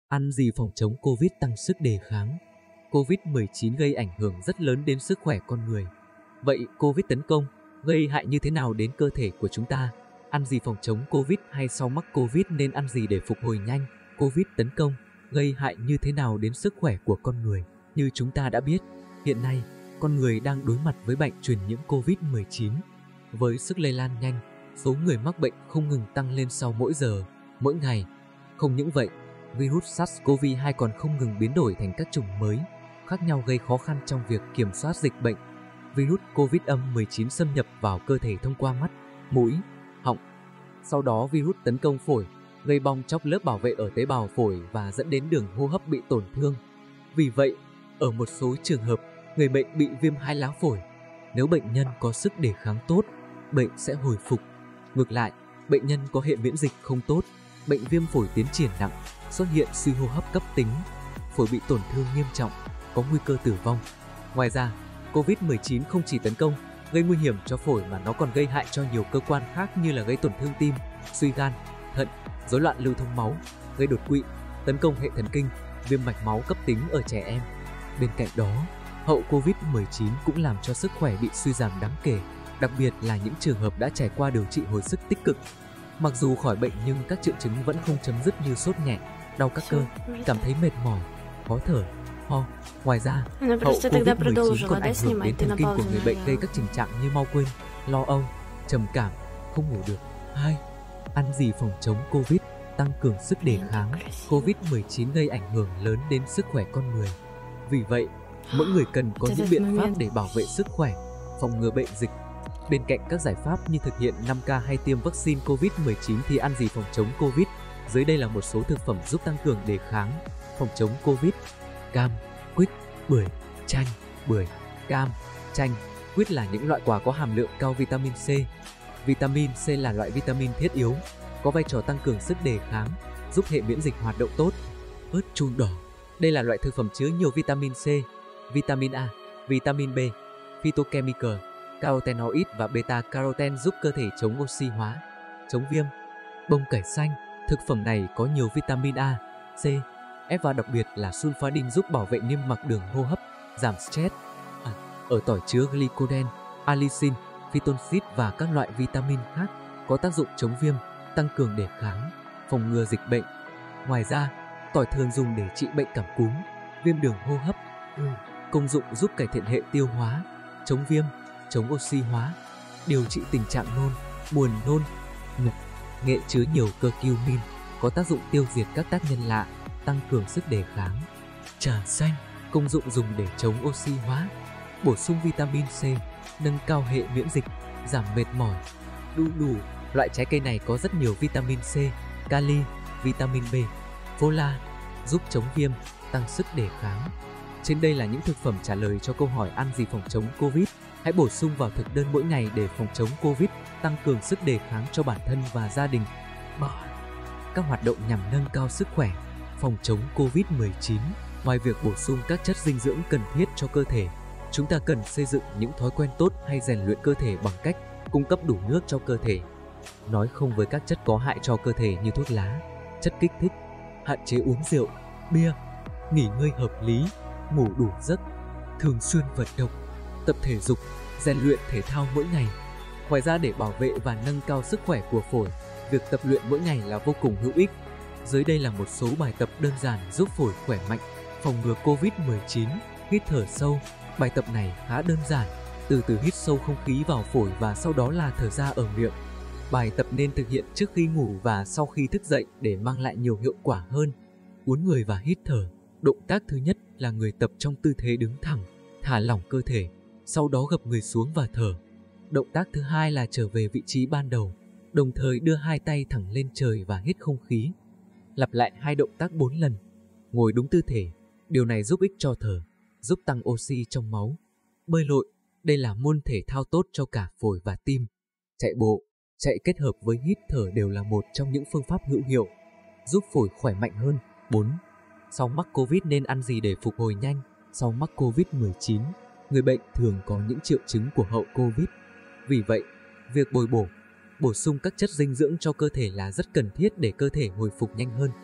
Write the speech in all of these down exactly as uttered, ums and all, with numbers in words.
Ăn gì phòng chống Covid tăng sức đề kháng? Covid mười chín gây ảnh hưởng rất lớn đến sức khỏe con người. Vậy Covid tấn công gây hại như thế nào đến cơ thể của chúng ta? Ăn gì phòng chống Covid hay sau mắc Covid nên ăn gì để phục hồi nhanh? Covid tấn công gây hại như thế nào đến sức khỏe của con người? Như chúng ta đã biết, hiện nay con người đang đối mặt với bệnh truyền nhiễm Covid mười chín. Với sức lây lan nhanh, số người mắc bệnh không ngừng tăng lên sau mỗi giờ, mỗi ngày. Không những vậy, virus SARS-xê o vê hai còn không ngừng biến đổi thành các chủng mới, khác nhau gây khó khăn trong việc kiểm soát dịch bệnh. Virus Covid mười chín xâm nhập vào cơ thể thông qua mắt, mũi, họng. Sau đó virus tấn công phổi, gây bong chóc lớp bảo vệ ở tế bào phổi và dẫn đến đường hô hấp bị tổn thương. Vì vậy, ở một số trường hợp, người bệnh bị viêm hai lá phổi. Nếu bệnh nhân có sức đề kháng tốt, bệnh sẽ hồi phục. Ngược lại, bệnh nhân có hệ miễn dịch không tốt, bệnh viêm phổi tiến triển nặng, xuất hiện suy hô hấp cấp tính, phổi bị tổn thương nghiêm trọng, có nguy cơ tử vong. Ngoài ra, Covid mười chín không chỉ tấn công, gây nguy hiểm cho phổi mà nó còn gây hại cho nhiều cơ quan khác như là gây tổn thương tim, suy gan, thận, rối loạn lưu thông máu, gây đột quỵ, tấn công hệ thần kinh, viêm mạch máu cấp tính ở trẻ em. Bên cạnh đó, hậu Covid mười chín cũng làm cho sức khỏe bị suy giảm đáng kể, đặc biệt là những trường hợp đã trải qua điều trị hồi sức tích cực. Mặc dù khỏi bệnh nhưng các triệu chứng vẫn không chấm dứt như sốt nhẹ, đau các cơ, cảm thấy mệt mỏi, khó thở, ho. Ngoài ra, hậu Covid mười chín còn ảnh hưởng đến thần kinh của người bệnh gây các tình trạng như mau quên, lo âu, trầm cảm, không ngủ được. hai. Ăn gì phòng chống Covid, tăng cường sức đề kháng? Covid mười chín gây ảnh hưởng lớn đến sức khỏe con người. Vì vậy, mỗi người cần có những biện pháp để bảo vệ sức khỏe, phòng ngừa bệnh dịch. Bên cạnh các giải pháp như thực hiện năm K hay tiêm vaccine Covid mười chín thì ăn gì phòng chống Covid? Dưới đây là một số thực phẩm giúp tăng cường đề kháng, phòng chống Covid. Cam, quýt, bưởi, chanh, bưởi, cam, chanh, quýt là những loại quả có hàm lượng cao vitamin C. Vitamin C là loại vitamin thiết yếu, có vai trò tăng cường sức đề kháng, giúp hệ miễn dịch hoạt động tốt. Ớt chuông đỏ, đây là loại thực phẩm chứa nhiều vitamin C, vitamin A, vitamin B, phytochemical, carotenoid và beta-carotene giúp cơ thể chống oxy hóa, chống viêm. Bông cải xanh, thực phẩm này có nhiều vitamin A, C, F và đặc biệt là sulfadin giúp bảo vệ niêm mạc đường hô hấp, giảm stress. À, ở tỏi chứa glycogen, allicin, phytonchid và các loại vitamin khác có tác dụng chống viêm, tăng cường đề kháng, phòng ngừa dịch bệnh. Ngoài ra, tỏi thường dùng để trị bệnh cảm cúm, viêm đường hô hấp. Công dụng giúp cải thiện hệ tiêu hóa, chống viêm, chống oxy hóa, điều trị tình trạng nôn, buồn nôn, ngực. Nghệ chứa nhiều curcumin, có tác dụng tiêu diệt các tác nhân lạ, tăng cường sức đề kháng. Trà xanh, công dụng dùng để chống oxy hóa, bổ sung vitamin C, nâng cao hệ miễn dịch, giảm mệt mỏi. Đu đủ, loại trái cây này có rất nhiều vitamin C, kali, vitamin B, fola, giúp chống viêm, tăng sức đề kháng. Trên đây là những thực phẩm trả lời cho câu hỏi ăn gì phòng chống Covid. Hãy bổ sung vào thực đơn mỗi ngày để phòng chống Covid, tăng cường sức đề kháng cho bản thân và gia đình. ba. Các hoạt động nhằm nâng cao sức khỏe, phòng chống Covid mười chín. Ngoài việc bổ sung các chất dinh dưỡng cần thiết cho cơ thể, chúng ta cần xây dựng những thói quen tốt hay rèn luyện cơ thể bằng cách cung cấp đủ nước cho cơ thể, nói không với các chất có hại cho cơ thể như thuốc lá, chất kích thích, hạn chế uống rượu, bia, nghỉ ngơi hợp lý, ngủ đủ giấc, thường xuyên vận động, tập thể dục, rèn luyện thể thao mỗi ngày. Ngoài ra, để bảo vệ và nâng cao sức khỏe của phổi, việc tập luyện mỗi ngày là vô cùng hữu ích. Dưới đây là một số bài tập đơn giản giúp phổi khỏe mạnh, phòng ngừa Covid mười chín. Hít thở sâu. Bài tập này khá đơn giản, từ từ hít sâu không khí vào phổi và sau đó là thở ra ở miệng. Bài tập nên thực hiện trước khi ngủ và sau khi thức dậy để mang lại nhiều hiệu quả hơn. Uốn người và hít thở. Động tác thứ nhất là người tập trong tư thế đứng thẳng, thả lỏng cơ thể, sau đó gập người xuống và thở. Động tác thứ hai là trở về vị trí ban đầu, đồng thời đưa hai tay thẳng lên trời và hít không khí. Lặp lại hai động tác bốn lần. Ngồi đúng tư thế, điều này giúp ích cho thở, giúp tăng oxy trong máu. Bơi lội, đây là môn thể thao tốt cho cả phổi và tim. Chạy bộ, chạy kết hợp với hít thở đều là một trong những phương pháp hữu hiệu, giúp phổi khỏe mạnh hơn. bốn. Sau mắc Covid nên ăn gì để phục hồi nhanh? Sau mắc Covid mười chín, người bệnh thường có những triệu chứng của hậu Covid. Vì vậy, việc bồi bổ, bổ sung các chất dinh dưỡng cho cơ thể là rất cần thiết để cơ thể hồi phục nhanh hơn.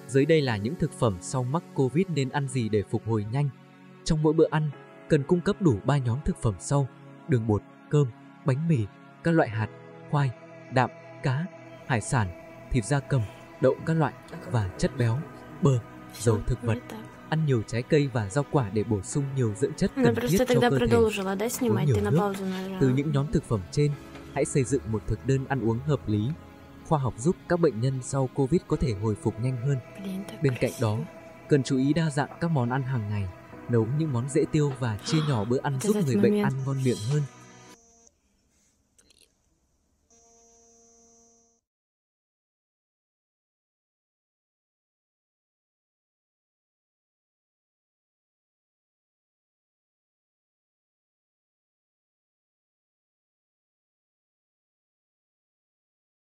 Dưới đây là những thực phẩm sau mắc Covid nên ăn gì để phục hồi nhanh. Trong mỗi bữa ăn, cần cung cấp đủ ba nhóm thực phẩm sau: đường bột, cơm, bánh mì, các loại hạt, khoai, đạm, cá, hải sản, thịt gia cầm, đậu các loại và chất béo, bơ, dầu thực vật. Ăn nhiều trái cây và rau quả để bổ sung nhiều dưỡng chất cần thiết cho cơ thể. Uống nhiều nước. Từ những nhóm thực phẩm trên, hãy xây dựng một thực đơn ăn uống hợp lý, khoa học giúp các bệnh nhân sau Covid có thể hồi phục nhanh hơn. Bên cạnh đó, cần chú ý đa dạng các món ăn hàng ngày, nấu những món dễ tiêu và chia nhỏ bữa ăn giúp người bệnh ăn ngon miệng hơn.